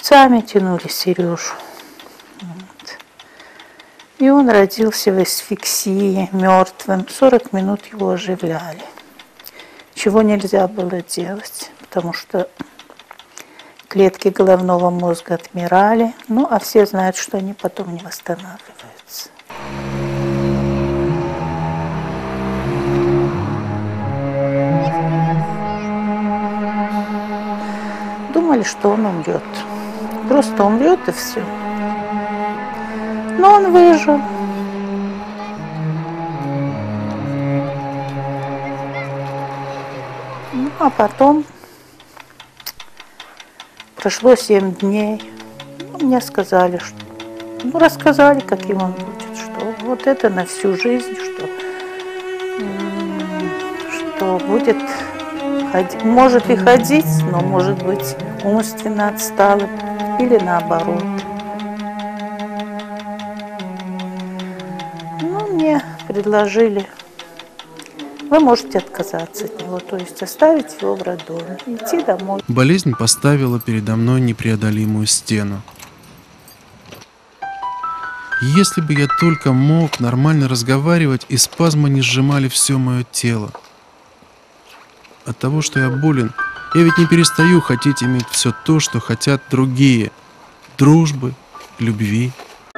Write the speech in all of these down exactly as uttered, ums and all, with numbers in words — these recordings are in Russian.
Сами тянули Сережу. Вот. И он родился в асфиксии, мертвым. сорок минут его оживляли. Чего нельзя было делать, потому что клетки головного мозга отмирали. Ну, а все знают, что они потом не восстанавливаются. Думали, что он умрет. Просто умрет и все. Но он выжил. Ну, а потом прошло семь дней. Мне сказали, что... Ну, рассказали, каким он будет, что вот это на всю жизнь, что, что будет... Может и ходить, но может быть умственно отсталым или наоборот. Ну, мне предложили, вы можете отказаться от него, то есть оставить его в роддоме, идти домой. Болезнь поставила передо мной непреодолимую стену. Если бы я только мог нормально разговаривать, и спазмы не сжимали все мое тело. От того, что я болен, я ведь не перестаю хотеть иметь все то, что хотят другие. Дружбы, любви.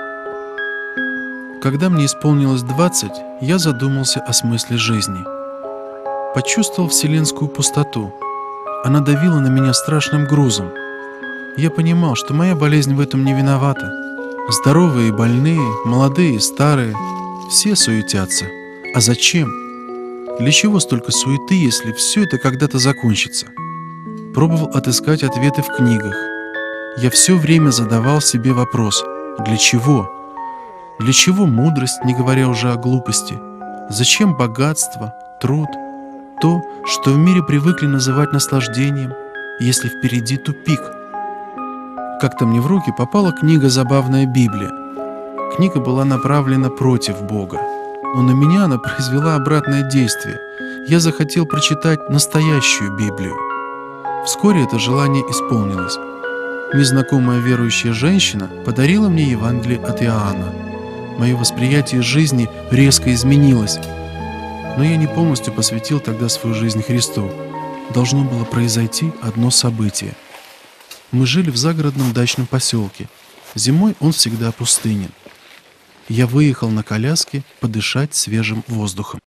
Когда мне исполнилось двадцать, я задумался о смысле жизни. Почувствовал вселенскую пустоту. Она давила на меня страшным грузом. Я понимал, что моя болезнь в этом не виновата. Здоровые и больные, молодые и старые, все суетятся. А зачем? Для чего столько суеты, если все это когда-то закончится? Пробовал отыскать ответы в книгах. Я все время задавал себе вопрос: для чего? Для чего мудрость, не говоря уже о глупости? Зачем богатство, труд? То, что в мире привыкли называть наслаждением, если впереди тупик. Как-то мне в руки попала книга «Забавная Библия». Книга была направлена против Бога. Но на меня она произвела обратное действие. Я захотел прочитать настоящую Библию. Вскоре это желание исполнилось. Незнакомая верующая женщина подарила мне Евангелие от Иоанна. Мое восприятие жизни резко изменилось. Но я не полностью посвятил тогда свою жизнь Христу. Должно было произойти одно событие. Мы жили в загородном дачном поселке. Зимой он всегда пустынен. Я выехал на коляске подышать свежим воздухом.